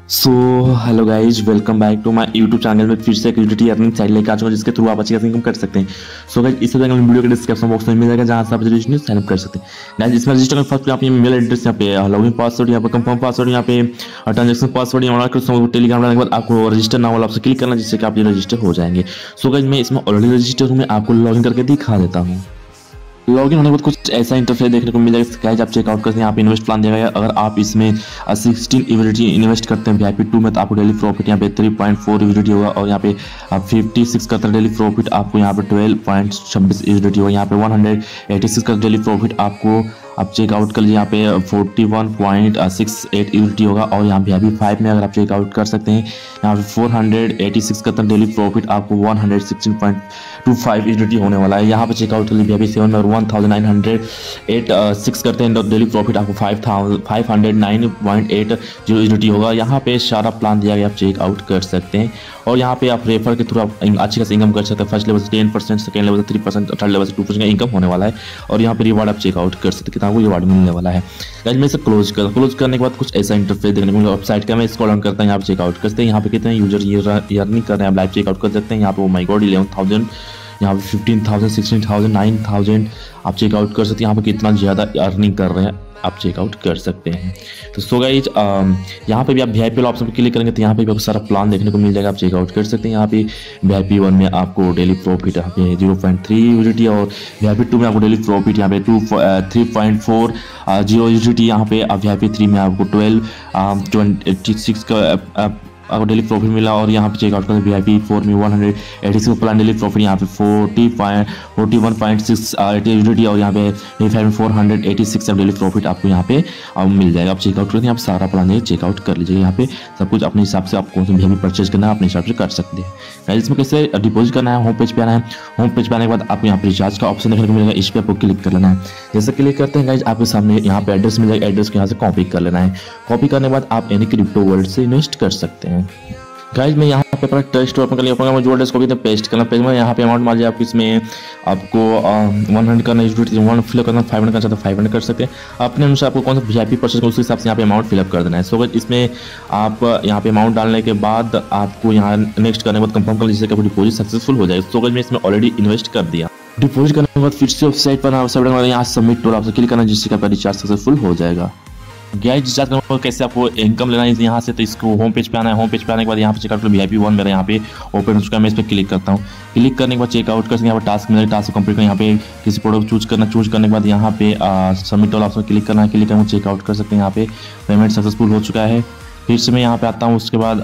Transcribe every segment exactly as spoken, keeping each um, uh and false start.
So hello guys, welcome back to my YouTube channel में फिर से एक यूटिलिटी अर्निंग साइट लेकर आ चुका हूं जिसके थ्रू आप अच्छी खासी इनकम कर सकते हैं। सो गाइज इस वीडियो के डिस्क्रिप्शन बॉक्स में मिल जाएगा जहां से आप रजिस्ट्रेशन साइन अप कर सकते हैं। गाइज इसमें रजिस्टर करने फर्स्ट यहाँ पे मेल एड्रेस, यहाँ पे लॉगिन पासवर्ड, यहाँ पे कंफर्म पासवर्ड, यहाँ पे ट्रांजेक्शन पासवर्ड यहाँ कर टेलीग्राम डालने के बाद आपको रजिस्टर नाम वाला आपसे क्लिक करना जिससे कि आप ये रजिस्टर हो जाएंगे। सो गाइज मैं इसमें ऑलरेडी रजिस्टर हूँ, मैं आपको लॉगिन करके दिखा देता हूँ। लॉगिन होने के बाद कुछ ऐसा इंटरफेस देखने को मिल जाएगा। गाइस आप चेकआउट करते हैं, यहाँ पे इन्वेस्ट प्लान दिया गया है। अगर आप इसमें सिक्सटीन यूटिलिटी इन्वेस्ट करते हैं वीआईपी टू में तो आपको डेली प्रॉफिट यहाँ पे थ्री पॉइंट फोर यूटिलिटी होगा, और यहाँ पे आप फिफ्टी सिक्स करते हैं डेली प्रॉफिट आपको यहाँ पे ट्वेल्व पॉइंट छब्बीस यूटिलिटी होगा। यहाँ पे वन हंड्रेड एटी सिक्स का डेली प्रॉफिट आपको आप चेकआउट कर लीजिए, यहाँ पे forty one point six eight utility होगा, और यहाँ पे अभी फाइव में अगर आप चेकआउट कर सकते हैं यहाँ पे फोर हंड्रेड एटी सिक्स का डेली प्रॉफिट आपको one hundred sixteen point two five utility होने वाला है। यहाँ पे चेकआउट कर लीजिए अभी सेवन में one thousand nine hundred eight six करते हैं डेली प्रॉफिट आपको five thousand five hundred nine point eight zero utility होगा। यहाँ पे सारा प्लान दिया गया, आप चेकआउट कर सकते हैं, और यहाँ पे आप रेफर के थ्रू आप अच्छी खासी इनकम कर सकते हैं। फर्स्ट लेवल से टेन परसेंट, सेकंड लेवल से थ्री परसेंट, थर्ड लेवल से टू परसेंट का इनकम होने वाला है, और यहाँ पे रिवार्ड आप चेकआउट कर सकते हैं, कितना आपको रिवार्ड मिलने वाला है। गाइस मैं इसे क्लोज कर क्लोज करने के बाद कुछ ऐसा इंटरफेस देखने को मिलेगा। वेबसाइट का मैं स्क्रॉल डाउन करता हूँ, यहाँ पे चेकआउट करते हैं, यहाँ पे कितने यूजर अर्निंग कर रहे हैं आप लाइव चेकआउट कर सकते हैं। यहाँ पे oh my god eleven thousand, यहाँ पे fifteen thousand, sixteen thousand, nine thousand आप चेकआउट कर सकते हैं। यहाँ पे कितना ज़्यादा अर्निंग कर रहे हैं आप चेकआउट कर सकते हैं। तो सो गाइज यहाँ पे भी आप वीआईपी वाला ऑप्शन पर क्लिक करेंगे तो यहाँ पे भी आपको सारा प्लान देखने को मिल जाएगा, आप चेकआउट कर सकते हैं। यहाँ पे वीआईपी वन में आपको डेली प्रॉफिट यहाँ पे जीरो पॉइंट थ्री यूटिलिटी, और वीआईपी टू में आपको डेली प्रॉफिट यहाँ पे two three point four zero utility, यहाँ पे वीआईपी थ्री में आपको ट्वेल्व ट्वेंटी सिक्स का आपको डेली प्रॉफिट मिला, और यहाँ पे चेकआउट करें वीआईपी फोर में one hundred eighty six plan daily profit यहाँ पे forty point forty one point six utility, और यहाँ पे वीआईपी में four hundred eighty six daily profit आपको यहाँ पे मिल जाएगा। आप चेकआउट करते हैं, आप सारा प्लान चेकआउट कर लीजिएगा। यहाँ पे सब कुछ अपने हिसाब से आपको वीआईपी परचेज करना है अपने हिसाब से कर सकते हैं। इसमें कैसे डिपॉजिट करना है, होम पेज पे आना है, होम पेज पे आने के बाद आपको यहाँ पे रिचार्ज का ऑप्शन देखने को मिलेगा, इस पर आपको क्लिक कर लेना है। जैसे क्लिक करते हैं गाइज आपके सामने यहाँ पे एड्रेस मिल जाएगा, एड्रेस को यहाँ से कॉपी कर लेना है। कॉपी करने के बाद आप एनी क्रिप्टो वर्ल्ड से इन्वेस्ट कर सकते हैं। गाइज मैं यहाँ पे अपना टेस्ट ओपन कर लिया, अपना जो एड्रेस को भी पेस्ट करना, पेज में यहाँ पे अमाउंट मान लीजिए आप इसमें आपको वन हंड्रेड करना वन फिलअप करना, फाइव हंड्रेड करना चाहते हैं फाइव हंड्रेड कर सकते हैं। अपने अनुसार आपको कौन सा वीआईपी परचेज उस हिसाब से यहाँ पे अमाउंट फिलअप कर देना है। सो गाइज इसमें आप यहाँ पे अमाउंट डालने के बाद आपको यहाँ नेक्स्ट करने के बाद कंफर्म कर लीजिए कि डिपॉजिट सक्सेसफुल हो जाएगा। सो गाइज मैं इसमें ऑलरेडी इन्वेस्ट कर दिया। डिपॉजिट करने के बाद फिर से वेबसाइट पर यहाँ सबमिट टोल आपसे क्लिक करना जिससे कि आपका रिचार्ज सक्सेसफुल हो जाएगा। गाइस रिचार्ज करने पर कैसे आपको इनकम लेना है यहाँ से, तो इसको होम पेज पे आना है। होम पेज पे आने के बाद यहाँ पे चेकआउट कर वीआईपी वन मेरा यहाँ पे ओपन हो चुका है, मैं इस पर क्लिक करता हूँ। क्लिक करने के बाद चेकआउट कर यहाँ पे टास्क मेरे टास्क कंप्लीट करना, यहाँ पे किसी प्रोडक्ट चूज करना, चूज करने के बाद यहाँ पे सबमिट वाला ऑप्शन क्लिक करना है। क्लिक करके चेकआउट कर सकते हैं, यहाँ पे पेमेंट सक्सेसफुल हो चुका है। फिर से मैं यहाँ पे आता हूँ, उसके बाद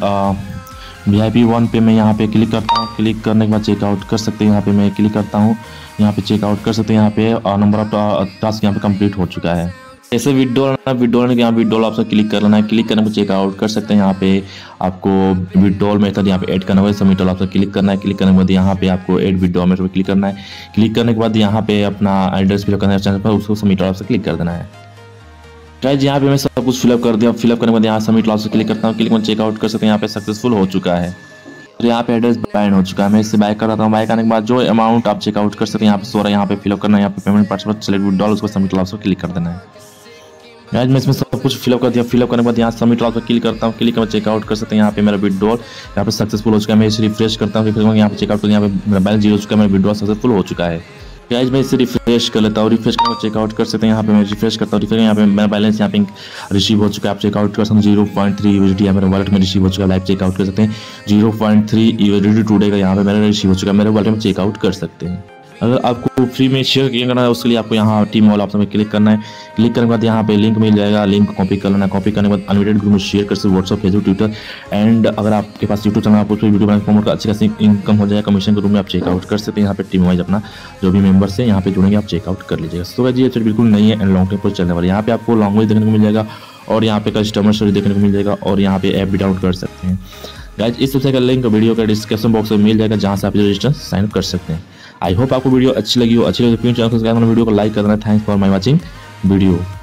वीआईपी वन पे मैं यहाँ पे क्लिक करता हूँ। क्लिक करने के बाद चेकआउट कर सकते हैं, यहाँ पे मैं क्लिक करता हूँ, यहाँ पे चेकआउट कर सकते हैं। यहाँ पे नंबर ऑफ टास्क यहाँ पे कंप्लीट हो चुका है। ऐसे विड्रॉल विड्रॉल यहाँ विड्रॉल ऑप्शन क्लिक कर लेना है। क्लिक करने पर चेकआउट कर सकते हैं। यहाँ पे आपको विड्रॉल मेथड यहाँ पे ऐड करना है, सबमिट ऑप्शन क्लिक करना है। क्लिक करने के बाद यहाँ पे आपको ऐड विड्रॉल मेथड क्लिक करना है। क्लिक करने के बाद यहाँ पे अपना एड्रेस फिलअप करना है चैनल पर, उसको सबमिट ऑप्शन क्लिक कर देना है। गाइस यहाँ पे मैं सब कुछ फिलअप कर दिया। फिलअप करने के बाद यहाँ सबमिट ऑप्शन क्लिक करता हूँ। क्लिक में चेकआउट कर सकते हैं, यहाँ पे सक्सेसफुल हो चुका है। तो यहाँ पे एड्रेस बाइंड हो चुका है, मैं इससे बाय कर रहा हूँ। बाय करने के बाद जो अमाउंट आप चेकआउट कर सकते हैं यहाँ पे सो रहा है, यहाँ पे फिलअप करना है। यहाँ पे पेमेंट पासवर्ड सेलेक्ट विड्रॉल, उसको सबमिट ऑप्शन क्लिक कर देना है। गाइस मैं इसमें सब कुछ फिलअप कर दिया। फिलअप करने के बाद यहाँ सबमिट ऑप्शन क्लिक करता हूँ। क्लिक करके चेकआउट कर सकते हैं, यहाँ पे मेरा विड्रॉल यहाँ पे सक्सेसफुल हो चुका है। मैं इसे रिफ्रेश करता हूँ, रिफ्रेश यहाँ पे चेकआउट करते हैं, यहाँ पे मेरा बैलेंस जीरो हो चुका है, मेरा विड्रॉल सक्सेसफुल हो चुका है। गाइस मैं इसे रिफ्रेश कर लेता हूँ। रिफ्रेश करके चेकआउट कर सकते हैं, यहाँ पे मैं रिफ्रेश करता हूँ। रिफ्रेश यहाँ पे मेरा बैलेंस यहाँ पे रिसीव हो चुका है, आप चेकआउट कर सकते हैं। जीरो पॉइंट थ्री यूएसडी मेरे वॉलेट में रिसीव हो चुका है, लाइव चेकआउट कर सकते हैं। Zero point three USD today का यहाँ पे मेरा रिसीव हो चुका है, मेरे वॉलेट में चेकआउट कर सकते हैं। अगर आपको फ्री में शेयर करना है उसके लिए आपको यहाँ टीम वाला ऑप्शन में क्लिक करना है। क्लिक करने के बाद यहाँ पे लिंक मिल जाएगा, लिंक कॉपी कर लेना है। कॉपी करने के बाद अनलिमिटेड ग्रुप में शेयर कर सकते हैं, व्हाट्सअप, फेसबुक, ट्विटर। एंड अगर आपके पास यूट्यूब चैनल आप उस पर वीडियो बनाने फॉर्म का अच्छी खासी इनकम हो जाएगा। कमीशन के रूप में आप चेकआउट कर सकते हैं। यहाँ पे टीम वाइज अपना जो भी मेंबर्स है यहाँ पे जुड़ेंगे, आप चेकआउट कर लीजिएगा। तो ये वेबसाइट बिल्कुल नहीं है एंड लॉन्ग टाइम पर चलने वाली। यहाँ पे आपको लॉन्ग देखने को मिल जाएगा, और यहाँ पे कस्टमर सर्विस देखने को मिल जाएगा, और यहाँ पे ऐप भी डाउनलोड कर सकते हैं। गाइस इस वेबसाइट का लिंक वीडियो का डिस्क्रिप्शन बॉक्स में मिल जाएगा, जहाँ से आप रजिस्टर साइन अप कर सकते हैं। आई होप आपको वीडियो अच्छी लगी हो। अच्छी लगी तो प्लीज चैनल को सब्सक्राइब करना, वीडियो को लाइक करना। Thanks for my watching video.